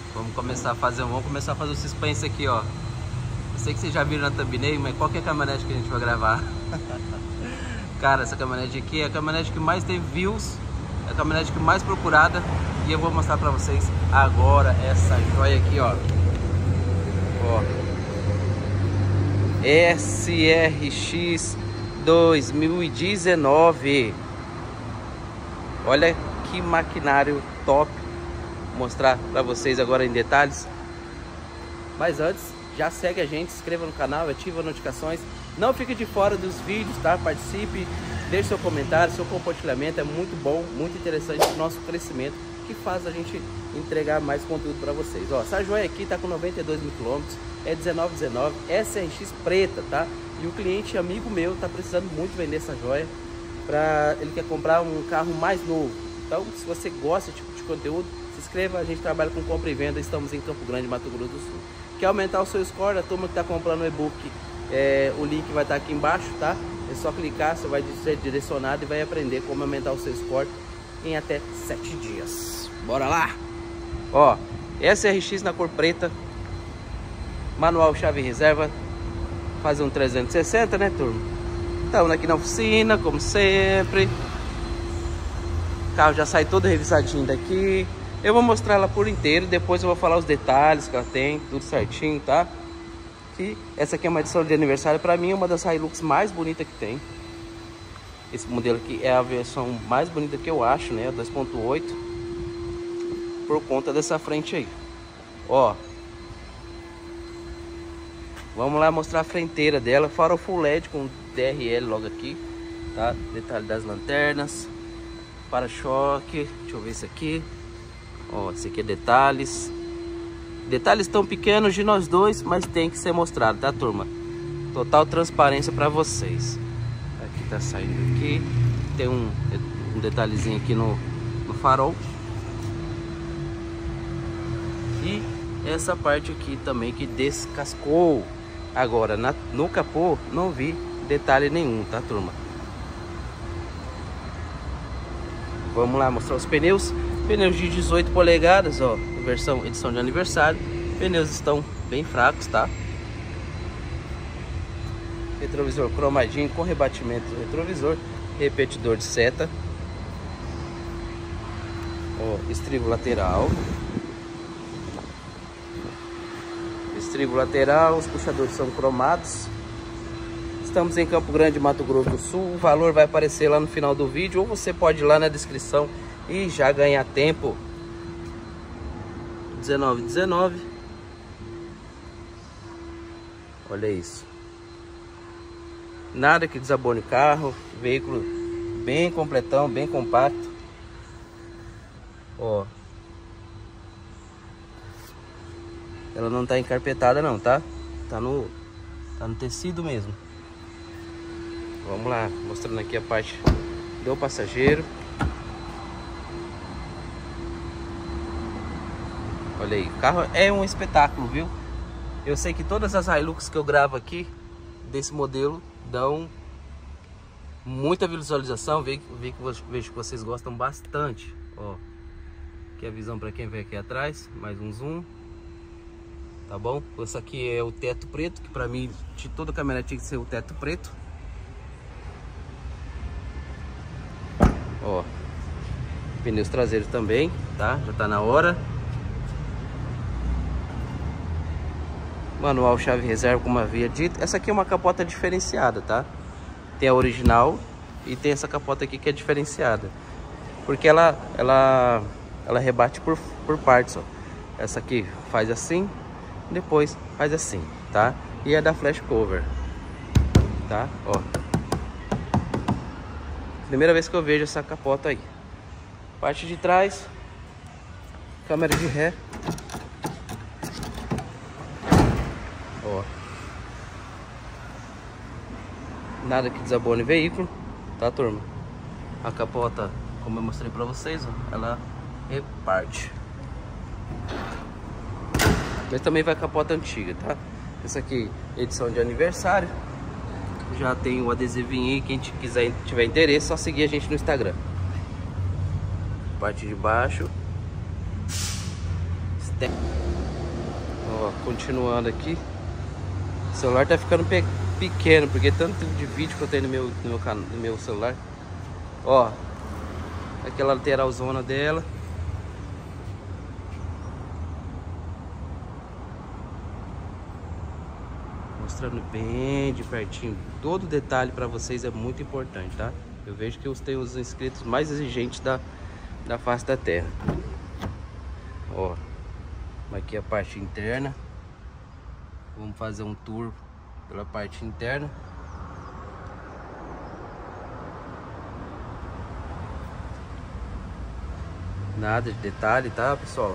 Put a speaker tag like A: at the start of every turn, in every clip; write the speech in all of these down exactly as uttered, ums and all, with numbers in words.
A: Vamos começar a fazer, vamos começar a fazer o suspense aqui, ó. Eu sei que vocês já viram na thumbnail, mas qual que é a caminhonete que a gente vai gravar? Cara, essa caminhonete aqui é a caminhonete que mais teve views, é a caminhonete que mais procurada, e eu vou mostrar pra vocês agora essa joia aqui, ó. Ó. S R X dois mil e dezenove. Olha que maquinário top. Vou mostrar pra vocês agora em detalhes. Mas antes, já segue a gente, se inscreva no canal, ativa as notificações. Não fique de fora dos vídeos, tá? Participe, deixe seu comentário, seu compartilhamento. É muito bom, muito interessante o nosso crescimento, que faz a gente entregar mais conteúdo para vocês. Ó, essa joia aqui tá com noventa e dois mil quilômetros, é dezenove dezenove, S R X preta, tá? E o cliente amigo meu tá precisando muito vender essa joia, pra... ele quer comprar um carro mais novo. Então, se você gosta desse tipo de conteúdo, se inscreva. A gente trabalha com compra e venda, estamos em Campo Grande, Mato Grosso do Sul. Quer aumentar o seu score? A turma que está comprando o e-book, é, o link vai estar aqui embaixo, tá? É só clicar, você vai ser direcionado e vai aprender como aumentar o seu score em até sete dias. Bora lá! Ó, S R X na cor preta, manual chave reserva, fazer um trezentos e sessenta, né, turma? Estamos aqui na oficina, como sempre. O carro já sai todo revisadinho daqui. Eu vou mostrar ela por inteiro, depois eu vou falar os detalhes que ela tem, tudo certinho, tá? E essa aqui é uma edição de aniversário, pra mim é uma das Hilux mais bonitas que tem. Esse modelo aqui é a versão mais bonita que eu acho, né? dois ponto oito. Por conta dessa frente aí. Ó. Vamos lá mostrar a frenteira dela, farol full L E D com D R L logo aqui, tá? Detalhe das lanternas, para-choque, deixa eu ver isso aqui. Ó, esse aqui é detalhes. Detalhes tão pequenos de nós dois, mas tem que ser mostrado, tá, turma? Total transparência para vocês. Aqui tá saindo aqui. Tem um, um detalhezinho aqui no, no farol. E essa parte aqui também que descascou. Agora, na, no capô, não vi detalhe nenhum, tá, turma? Vamos lá mostrar os pneus. Pneus de dezoito polegadas, ó, versão edição de aniversário. Pneus estão bem fracos, tá? Retrovisor cromadinho com rebatimento do retrovisor, repetidor de seta. Ó, estribo lateral. Estribo lateral, os puxadores são cromados. Estamos em Campo Grande, Mato Grosso do Sul. O valor vai aparecer lá no final do vídeo, ou você pode ir lá na descrição e já ganhar tempo. dezenove dezenove. Olha isso. Nada que desabone o carro. Veículo bem completão, bem compacto. Ó. Ela não tá encarpetada não, tá? Tá no, tá no tecido mesmo. Vamos lá, mostrando aqui a parte do passageiro. Olha aí, o carro é um espetáculo, viu? Eu sei que todas as Hilux que eu gravo aqui desse modelo dão muita visualização. Vejo, vejo que vocês gostam bastante. Ó, aqui a visão para quem vem aqui atrás, mais um zoom. Tá bom? Esse aqui é o teto preto, que para mim de toda caminhonete tinha que ser o teto preto. Ó, pneus traseiros também, tá? Já tá na hora. Manual chave reserva, como havia dito. Essa aqui é uma capota diferenciada, tá? Tem a original e tem essa capota aqui que é diferenciada, porque ela ela ela rebate por, por partes, ó. Essa aqui faz assim, depois faz assim, tá? E é da flash cover, tá? Ó, primeira vez que eu vejo essa capota aí. Parte de trás, câmera de ré. Ó, nada que desabone o veículo, tá, turma? A capota, como eu mostrei pra vocês, ó, ela reparte. Mas também vai capota antiga, tá? Essa aqui, edição de aniversário. Já tem o adesivinho aí, quem quiser, tiver interesse, só seguir a gente no Instagram. Parte de baixo. Terra. Ó, continuando aqui. O celular tá ficando pe pequeno, porque tanto de vídeo que eu tenho no meu, no meu, no meu celular. Ó, aquela lateral zona dela. Mostrando bem de pertinho. Todo detalhe para vocês é muito importante, tá? Eu vejo que eu tenho os inscritos mais exigentes da, da face da terra. Ó, aqui a parte interna. Vamos fazer um tour pela parte interna. Nada de detalhe, tá, pessoal?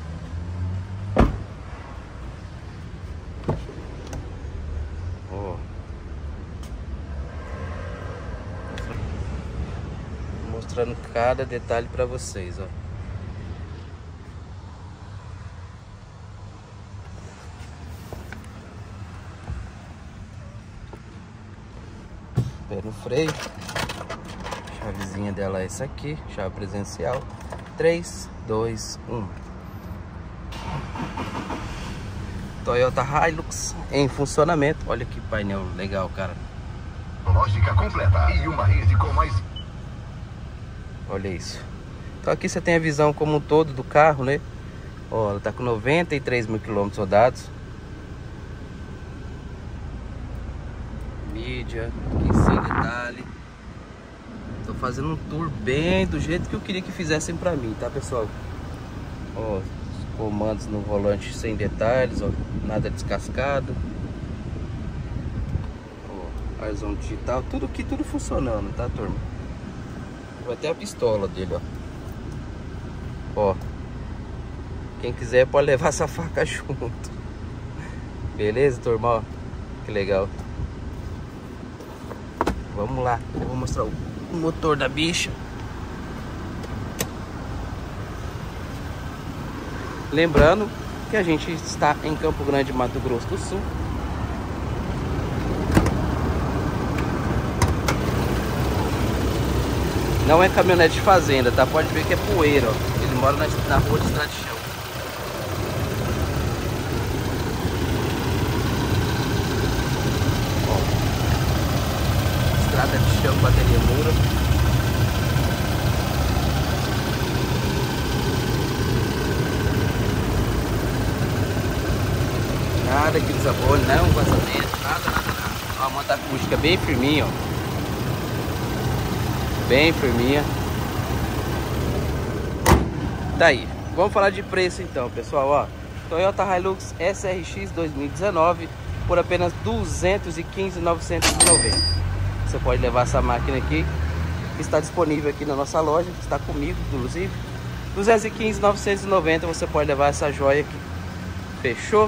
A: Ó, mostrando cada detalhe para vocês, ó. Pé no freio. Chavezinha dela é essa aqui, chave presencial. três, dois, um. Toyota Hilux em funcionamento. Olha que painel legal, cara.
B: Lógica completa e uma rede com mais.
A: Olha isso. Então aqui você tem a visão como um todo do carro, né? Ó, ela tá com noventa e três mil quilômetros rodados. Mídia, aqui sem detalhe. Tô fazendo um tour bem do jeito que eu queria que fizessem pra mim, tá, pessoal? Ó, os comandos no volante sem detalhes, ó, nada descascado. Ó, arzão digital, tudo aqui, tudo funcionando, tá, turma? Vai até a pistola dele, ó. Ó, quem quiser pode levar essa faca junto. Beleza, turma? Ó, que legal. Vamos lá, eu vou mostrar o motor da bicha. Lembrando que a gente está em Campo Grande, Mato Grosso do Sul. Não é caminhonete de fazenda, tá? Pode ver que é poeira, ó. Ele mora na, na rua de estrada de chão. Ó. Estrada de chão, bateria Mura. Nada que desabone, não vazamento, nada, nada, nada. Ó, a moto acústica bem firminha, ó. Bem firminha. Tá aí. Vamos falar de preço então, pessoal, ó. Toyota Hilux S R X dois mil e dezenove por apenas duzentos e quinze mil novecentos e noventa. Você pode levar essa máquina aqui, que está disponível aqui na nossa loja, que está comigo, inclusive. duzentos e quinze mil novecentos e noventa você pode levar essa joia aqui. Fechou?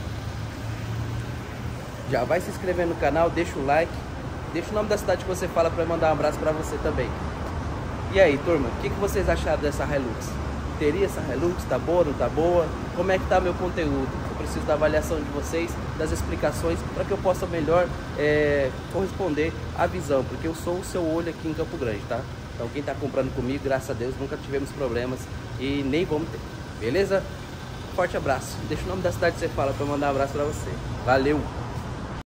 A: Já vai se inscrevendo no canal, deixa o like, deixa o nome da cidade que você fala para mandar um abraço para você também. E aí, turma, o que, que vocês acharam dessa Hilux? Teria essa Hilux? Tá boa, não tá boa? Como é que tá meu conteúdo? Eu preciso da avaliação de vocês, das explicações, para que eu possa melhor é, corresponder à visão, porque eu sou o seu olho aqui em Campo Grande, tá? Então quem tá comprando comigo, graças a Deus, nunca tivemos problemas e nem vamos ter, beleza? Forte abraço. Deixa o nome da cidade que você fala para mandar um abraço para você. Valeu!